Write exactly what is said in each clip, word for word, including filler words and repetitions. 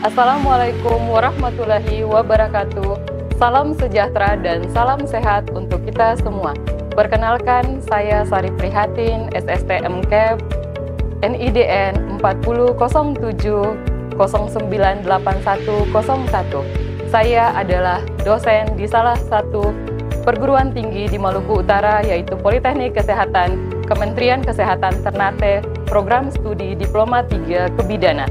Assalamualaikum warahmatullahi wabarakatuh. Salam sejahtera dan salam sehat untuk kita semua. Perkenalkan, saya Sari Prihatin, S S T M K E P, N I D N empat nol nol tujuh nol sembilan delapan satu nol satu. Saya adalah dosen di salah satu perguruan tinggi di Maluku Utara, yaitu Politeknik Kesehatan Kementerian Kesehatan Ternate, program studi Diploma tiga Kebidanan.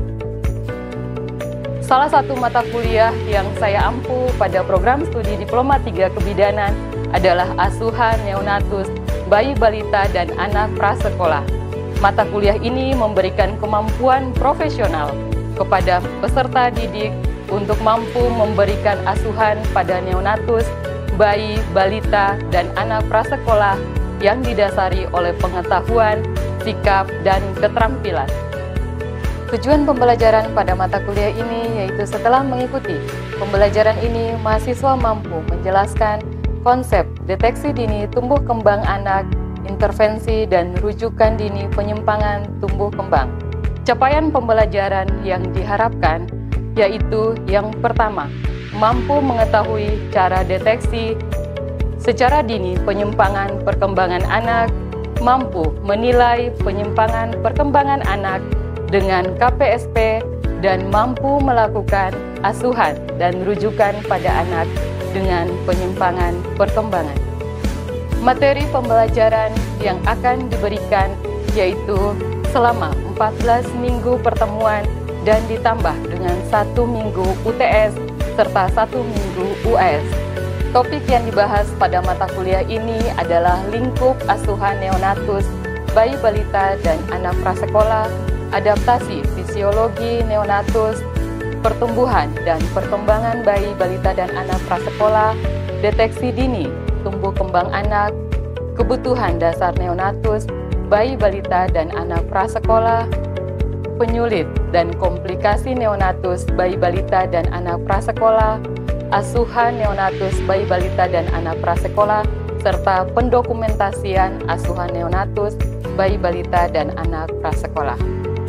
Salah satu mata kuliah yang saya ampu pada program studi Diploma tiga Kebidanan adalah asuhan neonatus, bayi balita dan anak prasekolah. Mata kuliah ini memberikan kemampuan profesional kepada peserta didik untuk mampu memberikan asuhan pada neonatus, bayi, balita, dan anak prasekolah yang didasari oleh pengetahuan, sikap, dan keterampilan. Tujuan pembelajaran pada mata kuliah ini yaitu setelah mengikuti pembelajaran ini, mahasiswa mampu menjelaskan konsep deteksi dini tumbuh kembang anak, intervensi dan rujukan dini penyimpangan tumbuh kembang. Capaian pembelajaran yang diharapkan yaitu yang pertama, mampu mengetahui cara deteksi secara dini penyimpangan perkembangan anak, mampu menilai penyimpangan perkembangan anak dengan K P S P, dan mampu melakukan asuhan dan rujukan pada anak dengan penyimpangan perkembangan. Materi pembelajaran yang akan diberikan yaitu selama empat belas minggu pertemuan dan ditambah dengan satu minggu U T S serta satu minggu U A S. Topik yang dibahas pada mata kuliah ini adalah lingkup asuhan neonatus, bayi balita dan anak prasekolah, adaptasi fisiologi neonatus, pertumbuhan dan perkembangan bayi balita dan anak prasekolah, deteksi dini tumbuh kembang anak, kebutuhan dasar neonatus, bayi balita dan anak prasekolah, penyulit dan komplikasi neonatus, bayi balita dan anak prasekolah, asuhan neonatus, bayi balita dan anak prasekolah, serta pendokumentasian asuhan neonatus, bayi balita dan anak prasekolah.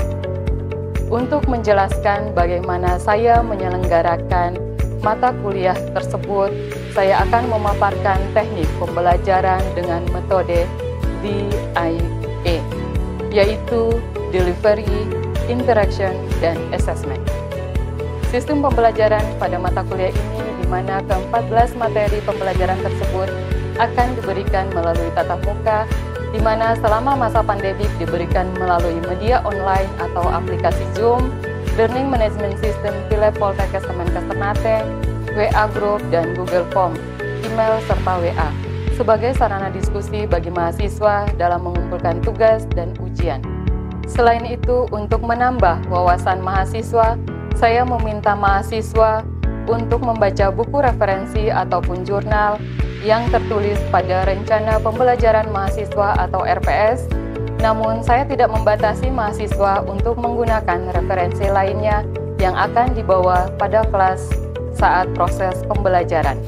Untuk menjelaskan bagaimana saya menyelenggarakan mata kuliah tersebut, saya akan memaparkan teknik pembelajaran dengan metode D I A, yaitu Delivery, Interaction, dan Assessment. Sistem pembelajaran pada mata kuliah ini di mana ke empat belas materi pembelajaran tersebut akan diberikan melalui tatap muka, di mana selama masa pandemik diberikan melalui media online atau aplikasi Zoom, Learning Management System Philep Poltekkes Kemenkes Ternate, W A Group, dan Google Form, email, serta W A, sebagai sarana diskusi bagi mahasiswa dalam mengumpulkan tugas dan ujian. Selain itu, untuk menambah wawasan mahasiswa, saya meminta mahasiswa untuk membaca buku referensi ataupun jurnal yang tertulis pada rencana pembelajaran mahasiswa atau R P S, namun saya tidak membatasi mahasiswa untuk menggunakan referensi lainnya yang akan dibawa pada kelas saat proses pembelajaran.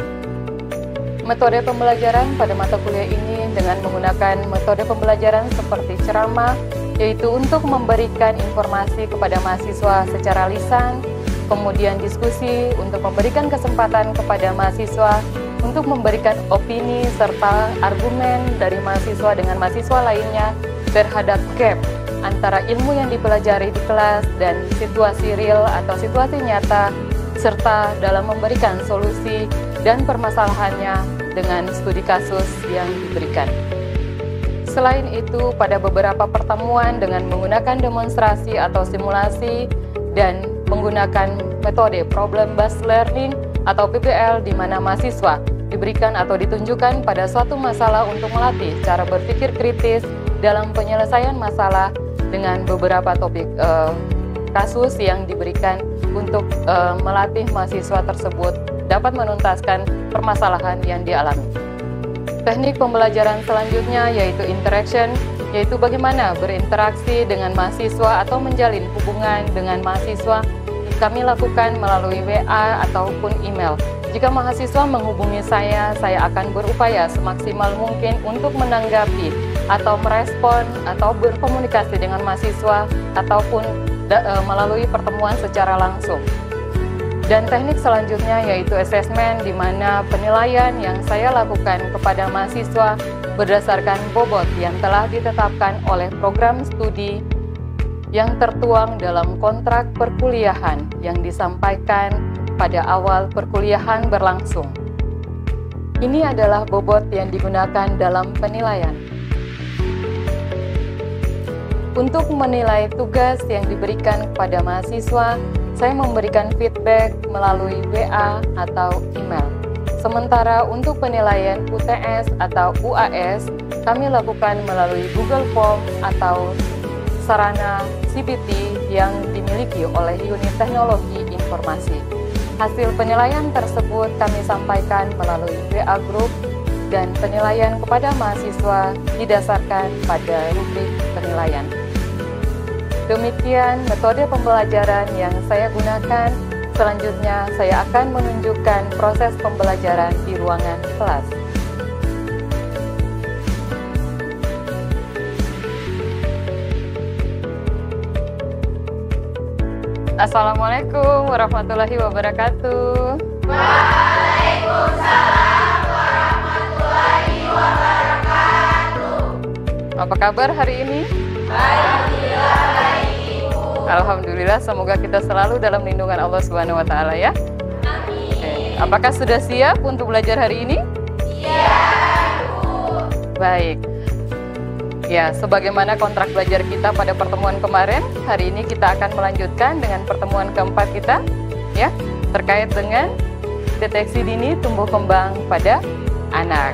Metode pembelajaran pada mata kuliah ini dengan menggunakan metode pembelajaran seperti ceramah, yaitu untuk memberikan informasi kepada mahasiswa secara lisan, kemudian diskusi untuk memberikan kesempatan kepada mahasiswa untuk memberikan opini serta argumen dari mahasiswa dengan mahasiswa lainnya terhadap gap antara ilmu yang dipelajari di kelas dan situasi real atau situasi nyata, serta dalam memberikan solusi dan permasalahannya dengan studi kasus yang diberikan. Selain itu, pada beberapa pertemuan dengan menggunakan demonstrasi atau simulasi dan menggunakan metode Problem Based Learning atau P B L, di mana mahasiswa diberikan atau ditunjukkan pada suatu masalah untuk melatih cara berpikir kritis dalam penyelesaian masalah dengan beberapa topik eh, kasus yang diberikan untuk eh, melatih mahasiswa tersebut dapat menuntaskan permasalahan yang dialami. Teknik pembelajaran selanjutnya yaitu interaction, yaitu bagaimana berinteraksi dengan mahasiswa atau menjalin hubungan dengan mahasiswa. Kami lakukan melalui W A ataupun email. Jika mahasiswa menghubungi saya, saya akan berupaya semaksimal mungkin untuk menanggapi atau merespon atau berkomunikasi dengan mahasiswa ataupun da, e, melalui pertemuan secara langsung. Dan teknik selanjutnya yaitu asesmen, di mana penilaian yang saya lakukan kepada mahasiswa berdasarkan bobot yang telah ditetapkan oleh program studi yang tertuang dalam kontrak perkuliahan yang disampaikan pada awal perkuliahan berlangsung. Ini adalah bobot yang digunakan dalam penilaian. Untuk menilai tugas yang diberikan kepada mahasiswa, saya memberikan feedback melalui W A atau email. Sementara untuk penilaian U T S atau U A S, kami lakukan melalui Google Form atau sarana C B T yang dimiliki oleh unit teknologi informasi. Hasil penilaian tersebut kami sampaikan melalui W A Group, dan penilaian kepada mahasiswa didasarkan pada rubrik penilaian. Demikian metode pembelajaran yang saya gunakan. Selanjutnya, saya akan menunjukkan proses pembelajaran di ruangan kelas. Assalamualaikum warahmatullahi wabarakatuh. Waalaikumsalam warahmatullahi wabarakatuh. Apa kabar hari ini? Alhamdulillah baik, Ibu. Alhamdulillah, semoga kita selalu dalam lindungan Allah Subhanahu wa taala ya. Amin. Oke. Apakah sudah siap untuk belajar hari ini? Siap, Ibu. Baik. Ya, sebagaimana kontrak belajar kita pada pertemuan kemarin, hari ini kita akan melanjutkan dengan pertemuan keempat kita, ya, terkait dengan deteksi dini tumbuh kembang pada anak.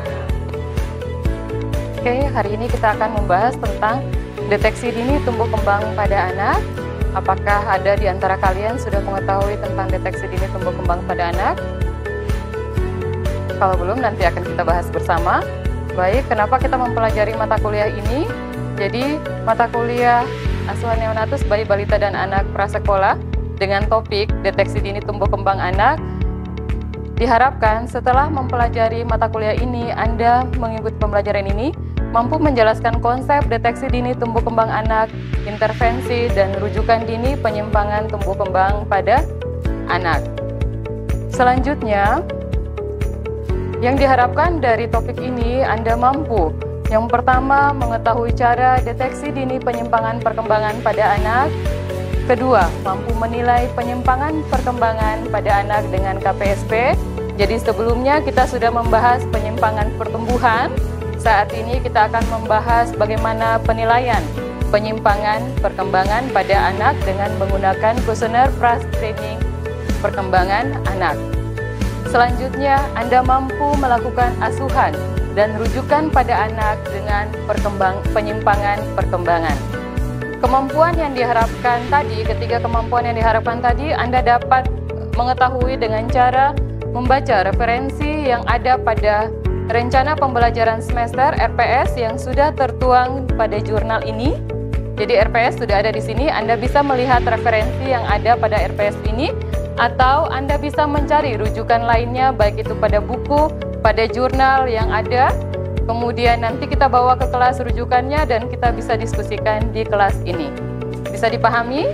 Oke, hari ini kita akan membahas tentang deteksi dini tumbuh kembang pada anak. Apakah ada di antara kalian sudah mengetahui tentang deteksi dini tumbuh kembang pada anak? Kalau belum, nanti akan kita bahas bersama. Baik, kenapa kita mempelajari mata kuliah ini? Jadi, mata kuliah Asuhan Neonatus Bayi Balita dan Anak Prasekolah dengan topik deteksi dini tumbuh kembang anak, diharapkan setelah mempelajari mata kuliah ini, Anda mengikuti pembelajaran ini mampu menjelaskan konsep deteksi dini tumbuh kembang anak, intervensi, dan rujukan dini penyimpangan tumbuh kembang pada anak. Selanjutnya, yang diharapkan dari topik ini, Anda mampu yang pertama mengetahui cara deteksi dini penyimpangan perkembangan pada anak. Kedua, mampu menilai penyimpangan perkembangan pada anak dengan K P S P. Jadi sebelumnya kita sudah membahas penyimpangan pertumbuhan. Saat ini kita akan membahas bagaimana penilaian penyimpangan perkembangan pada anak dengan menggunakan kuesioner pra-screening perkembangan anak. Selanjutnya, Anda mampu melakukan asuhan dan rujukan pada anak dengan perkembang penyimpangan perkembangan. Kemampuan yang diharapkan tadi, ketiga kemampuan yang diharapkan tadi, Anda dapat mengetahui dengan cara membaca referensi yang ada pada rencana pembelajaran semester R P S yang sudah tertuang pada jurnal ini. Jadi R P S sudah ada di sini, Anda bisa melihat referensi yang ada pada R P S ini, atau Anda bisa mencari rujukan lainnya, baik itu pada buku, pada jurnal yang ada. Kemudian nanti kita bawa ke kelas rujukannya dan kita bisa diskusikan di kelas ini. Bisa dipahami?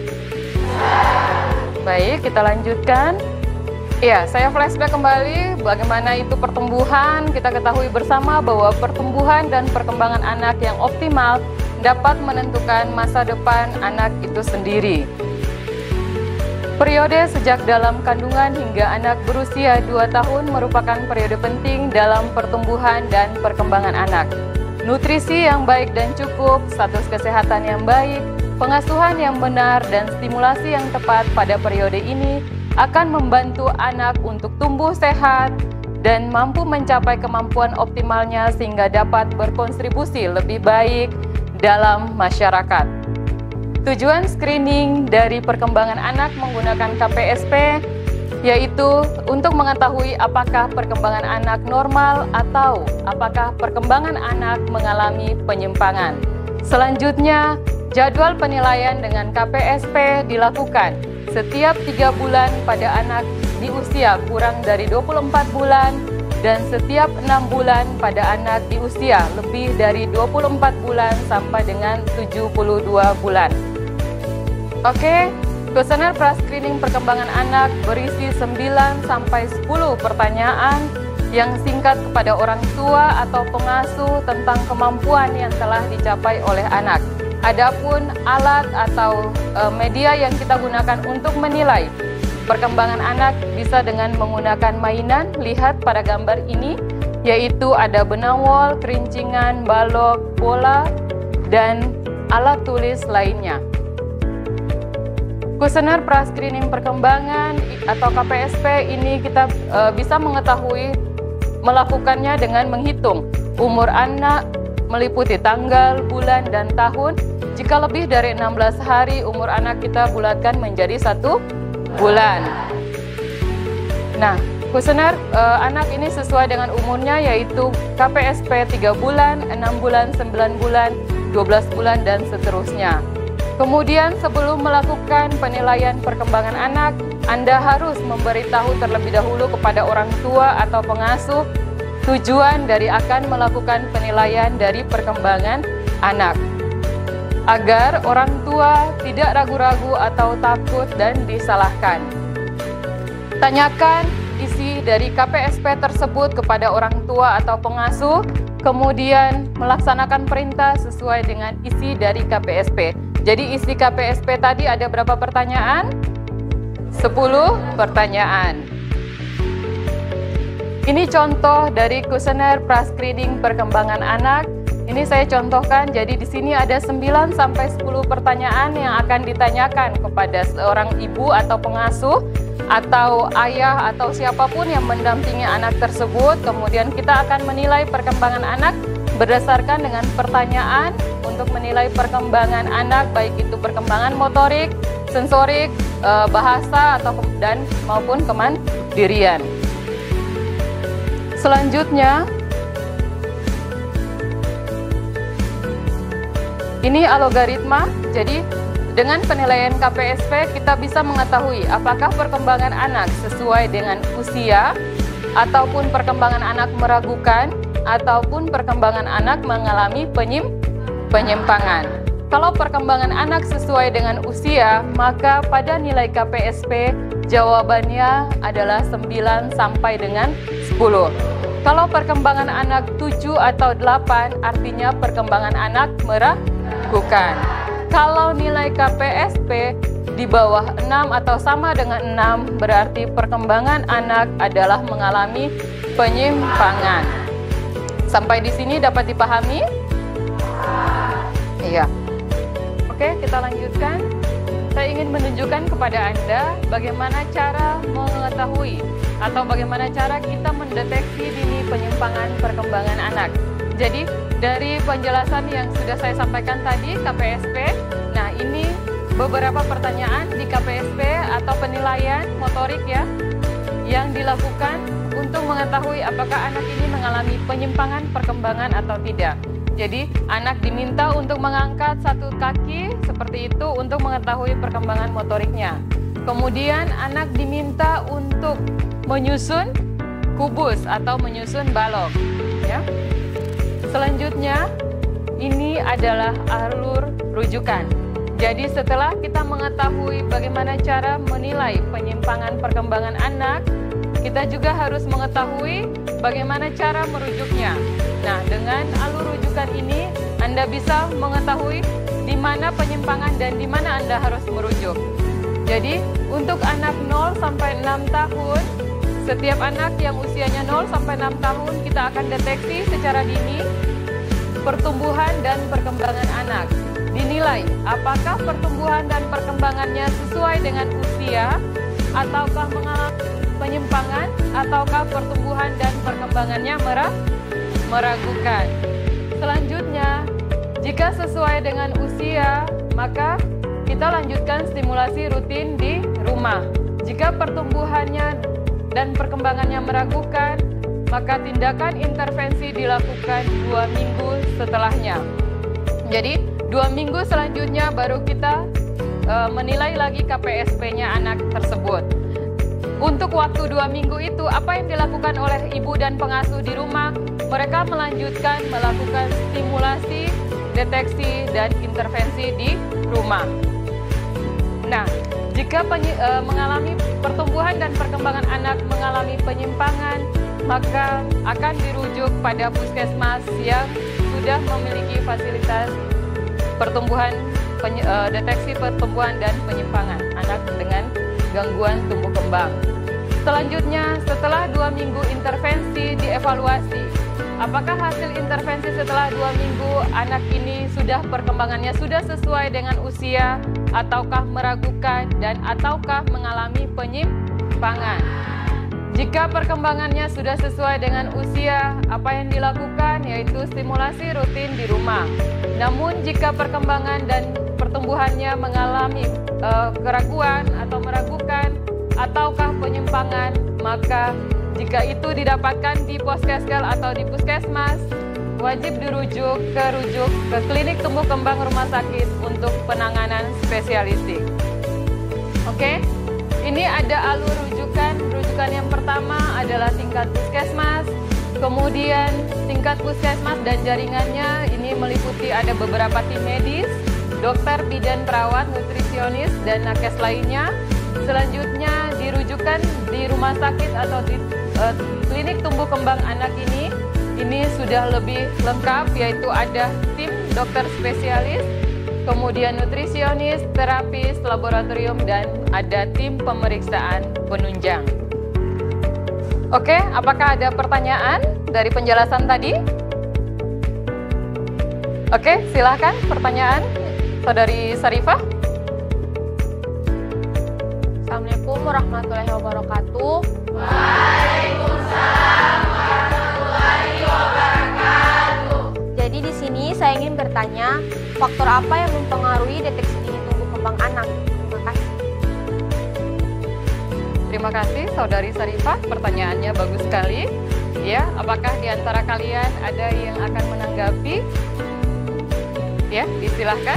Baik, kita lanjutkan. Ya, saya flashback kembali bagaimana itu pertumbuhan. Kita ketahui bersama bahwa pertumbuhan dan perkembangan anak yang optimal dapat menentukan masa depan anak itu sendiri. Periode sejak dalam kandungan hingga anak berusia dua tahun merupakan periode penting dalam pertumbuhan dan perkembangan anak. Nutrisi yang baik dan cukup, status kesehatan yang baik, pengasuhan yang benar, dan stimulasi yang tepat pada periode ini akan membantu anak untuk tumbuh sehat dan mampu mencapai kemampuan optimalnya sehingga dapat berkontribusi lebih baik dalam masyarakat. Tujuan screening dari perkembangan anak menggunakan K P S P yaitu untuk mengetahui apakah perkembangan anak normal atau apakah perkembangan anak mengalami penyimpangan. Selanjutnya, jadwal penilaian dengan K P S P dilakukan setiap tiga bulan pada anak di usia kurang dari dua puluh empat bulan dan setiap enam bulan pada anak di usia lebih dari dua puluh empat bulan sampai dengan tujuh puluh dua bulan. Oke, Kuesioner pra-screening perkembangan anak berisi sembilan sampai sepuluh pertanyaan yang singkat kepada orang tua atau pengasuh tentang kemampuan yang telah dicapai oleh anak. Adapun alat atau e, media yang kita gunakan untuk menilai perkembangan anak bisa dengan menggunakan mainan. Lihat pada gambar ini, yaitu ada benang wol, kerincingan, balok, bola, dan alat tulis lainnya. Kuesioner pra-screening perkembangan atau K P S P ini kita e, bisa mengetahui melakukannya dengan menghitung umur anak meliputi tanggal, bulan, dan tahun. Jika lebih dari enam belas hari, umur anak kita bulatkan menjadi satu bulan. Nah, kuesioner e, anak ini sesuai dengan umurnya, yaitu K P S P tiga bulan, enam bulan, sembilan bulan, dua belas bulan, dan seterusnya. Kemudian sebelum melakukan penilaian perkembangan anak, Anda harus memberitahu terlebih dahulu kepada orang tua atau pengasuh tujuan dari akan melakukan penilaian dari perkembangan anak, agar orang tua tidak ragu-ragu atau takut dan disalahkan. Tanyakan isi dari K P S P tersebut kepada orang tua atau pengasuh, kemudian melaksanakan perintah sesuai dengan isi dari K P S P. Jadi isi K P S P tadi ada berapa pertanyaan? sepuluh pertanyaan. Ini contoh dari kuesioner pra-screening perkembangan anak. Ini saya contohkan, jadi di sini ada sembilan sampai sepuluh pertanyaan yang akan ditanyakan kepada seorang ibu atau pengasuh atau ayah atau siapapun yang mendampingi anak tersebut. Kemudian kita akan menilai perkembangan anak berdasarkan dengan pertanyaan untuk menilai perkembangan anak, baik itu perkembangan motorik, sensorik, bahasa atau dan maupun kemandirian. Selanjutnya, ini algoritma. Jadi dengan penilaian K P S P kita bisa mengetahui apakah perkembangan anak sesuai dengan usia, ataupun perkembangan anak meragukan, ataupun perkembangan anak mengalami penyim penyimpangan. Kalau perkembangan anak sesuai dengan usia, maka pada nilai K P S P jawabannya adalah sembilan sampai dengan sepuluh. Kalau perkembangan anak tujuh atau delapan, artinya perkembangan anak meragukan. Kalau nilai K P S P di bawah enam atau sama dengan enam, berarti perkembangan anak adalah mengalami penyimpangan. Sampai di sini dapat dipahami? Iya. Oke, kita lanjutkan. Saya ingin menunjukkan kepada Anda bagaimana cara mengetahui atau bagaimana cara kita mendeteksi dini penyimpangan perkembangan anak. Jadi, dari penjelasan yang sudah saya sampaikan tadi, K P S P, nah ini beberapa pertanyaan di K P S P atau penilaian motorik ya, yang dilakukan untuk mengetahui apakah anak ini mengalami penyimpangan perkembangan atau tidak. Jadi, anak diminta untuk mengangkat satu kaki seperti itu untuk mengetahui perkembangan motoriknya. Kemudian, anak diminta untuk menyusun kubus atau menyusun balok. Ya. Selanjutnya, ini adalah alur rujukan. Jadi, setelah kita mengetahui bagaimana cara menilai penyimpangan perkembangan anak, kita juga harus mengetahui bagaimana cara merujuknya. Nah, dengan alur rujukan ini, Anda bisa mengetahui di mana penyimpangan dan di mana Anda harus merujuk. Jadi, untuk anak nol sampai enam tahun, setiap anak yang usianya nol sampai enam tahun, kita akan deteksi secara dini pertumbuhan dan perkembangan anak. Dinilai apakah pertumbuhan dan perkembangannya sesuai dengan usia, ataukah mengalami penyimpangan, ataukah pertumbuhan dan perkembangannya merah meragukan. Selanjutnya, jika sesuai dengan usia, maka kita lanjutkan stimulasi rutin di rumah. Jika pertumbuhannya dan perkembangannya meragukan, maka tindakan intervensi dilakukan dua minggu setelahnya. Jadi, dua minggu selanjutnya baru kita e, menilai lagi K P S P-nya anak tersebut. Untuk waktu dua minggu itu, apa yang dilakukan oleh ibu dan pengasuh di rumah? Mereka melanjutkan melakukan stimulasi, deteksi, dan intervensi di rumah. Nah, Jika penyi, e, mengalami pertumbuhan dan perkembangan anak mengalami penyimpangan, maka akan dirujuk pada puskesmas yang sudah memiliki fasilitas pertumbuhan, penye, e, deteksi pertumbuhan dan penyimpangan anak dengan gangguan tumbuh kembang. Selanjutnya, setelah dua minggu intervensi dievaluasi, apakah hasil intervensi setelah dua minggu anak ini sudah perkembangannya sudah sesuai dengan usia, ataukah meragukan dan ataukah mengalami penyimpangan. Jika perkembangannya sudah sesuai dengan usia, apa yang dilakukan yaitu stimulasi rutin di rumah. Namun jika perkembangan dan pertumbuhannya mengalami uh, keraguan atau meragukan ataukah penyimpangan, maka jika itu didapatkan di poskeskel atau di puskesmas, wajib dirujuk ke rujuk ke klinik tumbuh kembang rumah sakit untuk penanganan spesialistik. Oke, ini ada alur rujukan. Rujukan yang pertama adalah tingkat puskesmas, kemudian tingkat puskesmas dan jaringannya ini meliputi ada beberapa tim medis, dokter, bidan, perawat, nutrisionis, dan nakes lainnya. Selanjutnya dirujukan di rumah sakit atau di uh, klinik tumbuh kembang anak ini. Ini sudah lebih lengkap, yaitu ada tim dokter spesialis, kemudian nutrisionis, terapis, laboratorium, dan ada tim pemeriksaan penunjang. Oke, apakah ada pertanyaan dari penjelasan tadi? Oke, silahkan pertanyaan, Saudari Sarifah. Assalamualaikum warahmatullahi wabarakatuh. Waalaikumsalam warahmatullahi wabarakatuh. Jadi di sini saya ingin bertanya, faktor apa yang mempengaruhi deteksi dini tumbuh kembang anak? Terima kasih. Terima kasih Saudari Sarifah, pertanyaannya bagus sekali. Ya, apakah di antara kalian ada yang akan menanggapi? Ya, disilahkan.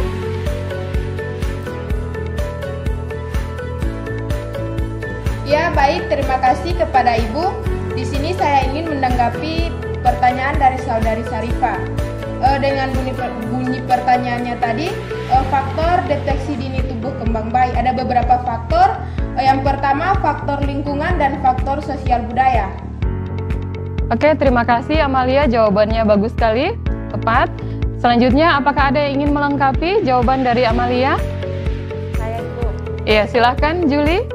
Ya, baik, terima kasih kepada Ibu. Di sini saya ingin menanggapi pertanyaan dari Saudari Sarifah. E, dengan bunyi, bunyi pertanyaannya tadi, e, faktor deteksi dini tumbuh kembang bayi. Ada beberapa faktor. E, yang pertama, faktor lingkungan dan faktor sosial budaya. Oke, terima kasih Amalia, jawabannya bagus sekali, tepat. Selanjutnya, apakah ada yang ingin melengkapi jawaban dari Amalia? Saya Ibu. Iya, silahkan Juli.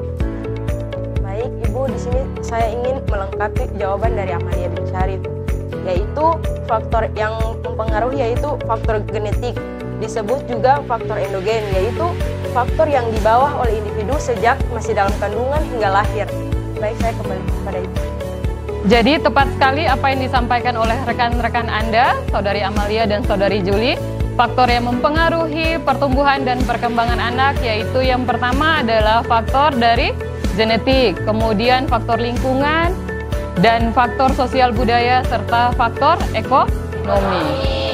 Baik Ibu, di sini saya ingin melengkapi jawaban dari Amalia bin Syarif, yaitu faktor yang mempengaruhi yaitu faktor genetik, disebut juga faktor endogen, yaitu faktor yang dibawa oleh individu sejak masih dalam kandungan hingga lahir. Baik, saya kembali kepada Ibu. Jadi tepat sekali apa yang disampaikan oleh rekan-rekan Anda, Saudari Amalia dan Saudari Juli. Faktor yang mempengaruhi pertumbuhan dan perkembangan anak yaitu yang pertama adalah faktor dari genetik, kemudian faktor lingkungan, dan faktor sosial budaya, serta faktor ekonomi.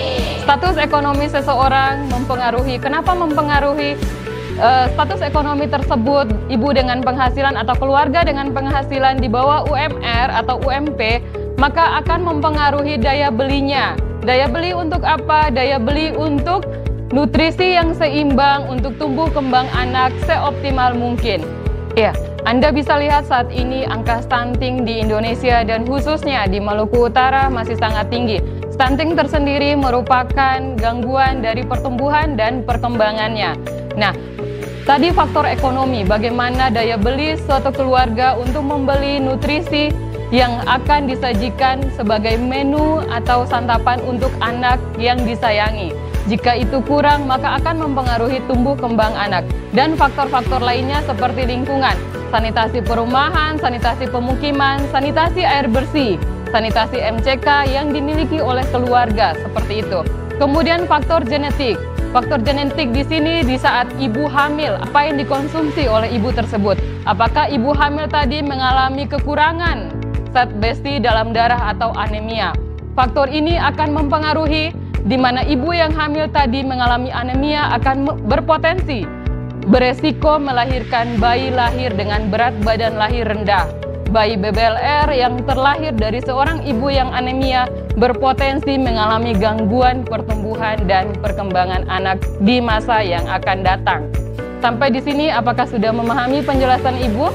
Status ekonomi seseorang mempengaruhi. Kenapa mempengaruhi? Uh, status ekonomi tersebut, ibu dengan penghasilan atau keluarga dengan penghasilan di bawah U M R atau U M P, maka akan mempengaruhi daya belinya. Daya beli untuk apa? Daya beli untuk nutrisi yang seimbang untuk tumbuh kembang anak seoptimal mungkin. Ya, Anda bisa lihat saat ini angka stunting di Indonesia dan khususnya di Maluku Utara masih sangat tinggi. Stunting tersendiri merupakan gangguan dari pertumbuhan dan perkembangannya. Nah, tadi faktor ekonomi, bagaimana daya beli suatu keluarga untuk membeli nutrisi yang akan disajikan sebagai menu atau santapan untuk anak yang disayangi. Jika itu kurang, maka akan mempengaruhi tumbuh kembang anak. Dan faktor-faktor lainnya seperti lingkungan, sanitasi perumahan, sanitasi pemukiman, sanitasi air bersih, sanitasi M C K yang dimiliki oleh keluarga, seperti itu. Kemudian faktor genetik. Faktor genetik di sini di saat ibu hamil, apa yang dikonsumsi oleh ibu tersebut? Apakah ibu hamil tadi mengalami kekurangan zat besi dalam darah atau anemia? Faktor ini akan mempengaruhi di mana ibu yang hamil tadi mengalami anemia akan berpotensi beresiko melahirkan bayi lahir dengan berat badan lahir rendah. Bayi B B L R yang terlahir dari seorang ibu yang anemia berpotensi mengalami gangguan pertumbuhan dan perkembangan anak di masa yang akan datang. Sampai di sini apakah sudah memahami penjelasan Ibu?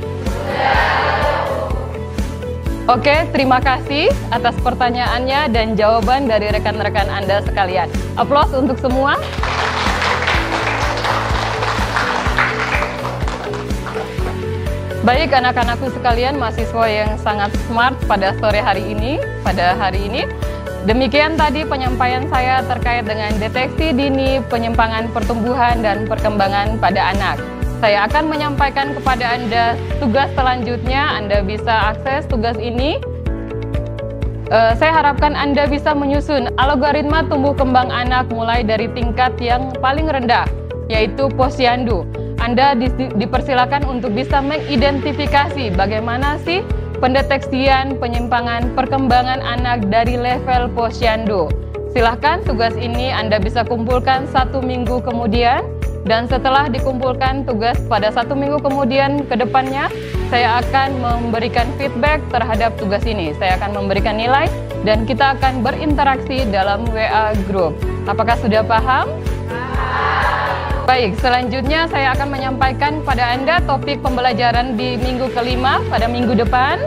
Oke, terima kasih atas pertanyaannya dan jawaban dari rekan-rekan Anda sekalian. Aplaus untuk semua. Baik anak-anakku sekalian, mahasiswa yang sangat smart pada sore hari ini, pada hari ini. Demikian tadi penyampaian saya terkait dengan deteksi dini penyimpangan pertumbuhan dan perkembangan pada anak. Saya akan menyampaikan kepada Anda tugas selanjutnya. Anda bisa akses tugas ini. Uh, saya harapkan Anda bisa menyusun algoritma tumbuh kembang anak mulai dari tingkat yang paling rendah, yaitu posyandu. Anda di, dipersilakan untuk bisa mengidentifikasi bagaimana sih pendeteksian penyimpangan perkembangan anak dari level posyandu. Silahkan tugas ini Anda bisa kumpulkan satu minggu kemudian, dan setelah dikumpulkan tugas pada satu minggu kemudian ke depannya, saya akan memberikan feedback terhadap tugas ini. Saya akan memberikan nilai dan kita akan berinteraksi dalam W A group. Apakah sudah paham? Baik, selanjutnya saya akan menyampaikan pada Anda topik pembelajaran di minggu kelima pada minggu depan.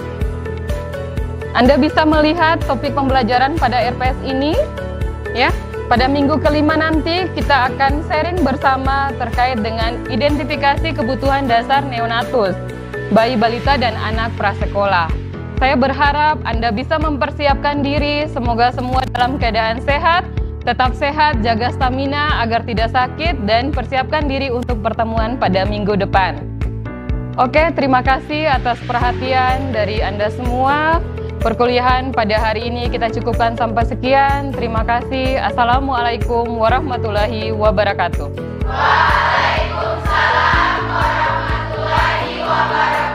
Anda bisa melihat topik pembelajaran pada R P S ini, ya. Pada minggu kelima nanti kita akan sharing bersama terkait dengan identifikasi kebutuhan dasar neonatus, bayi balita dan anak prasekolah. Saya berharap Anda bisa mempersiapkan diri, semoga semua dalam keadaan sehat. Tetap sehat, jaga stamina agar tidak sakit, dan persiapkan diri untuk pertemuan pada minggu depan. Oke, terima kasih atas perhatian dari Anda semua. Perkuliahan pada hari ini kita cukupkan sampai sekian. Terima kasih. Assalamualaikum warahmatullahi wabarakatuh. Waalaikumsalam warahmatullahi wabarakatuh.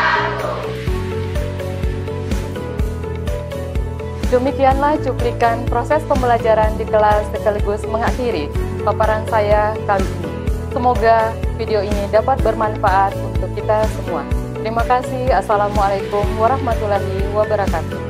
Demikianlah cuplikan proses pembelajaran di kelas sekaligus mengakhiri paparan saya kali ini. Semoga video ini dapat bermanfaat untuk kita semua. Terima kasih. Assalamualaikum warahmatullahi wabarakatuh.